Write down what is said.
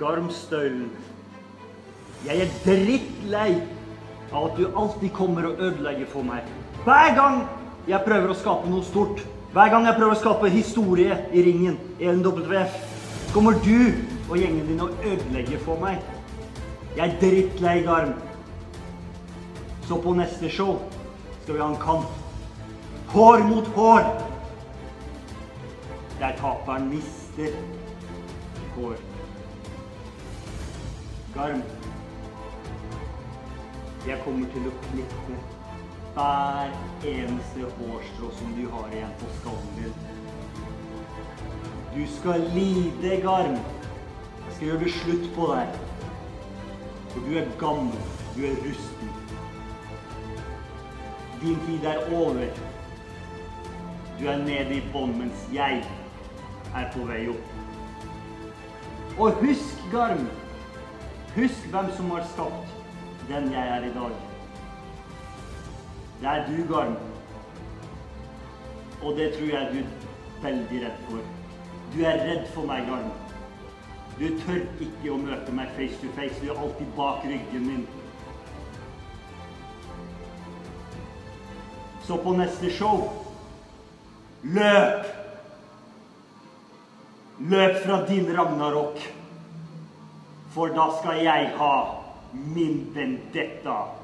Garmstøylen. Jeg drittlei av at du alltid kommer og ødelegger for meg. Hver gang jeg prøver å skape noe stort, hver gang jeg prøver å skape historie i ringen, i NWF, kommer du og gjengen din og ødelegger for meg. Jeg drittlei, Garm. Så på neste show skal vi ha en kamp. Hår mot hår. Der taperen mister hår. Garm, jeg kommer til å klippe hver eneste hårstrå som du har igjen på skallen din. Du skal lide, Garm. Jeg skal gjøre det slutt på deg. For du er gammel, du er rusten. Din tid er over. Du er nede i bånd, mens jeg er på vei opp. Og husk, Garm, husk hvem som har skapt den jeg er i dag. Det er du, Garm. Og det tror jeg du er veldig redd for. Du er redd for meg, Garm. Du tør ikke å møte meg face to face. Du er alltid bak ryggen min. Så på neste show, løp! Løp fra din Ragnarok. For da skal jeg ha min vendetta.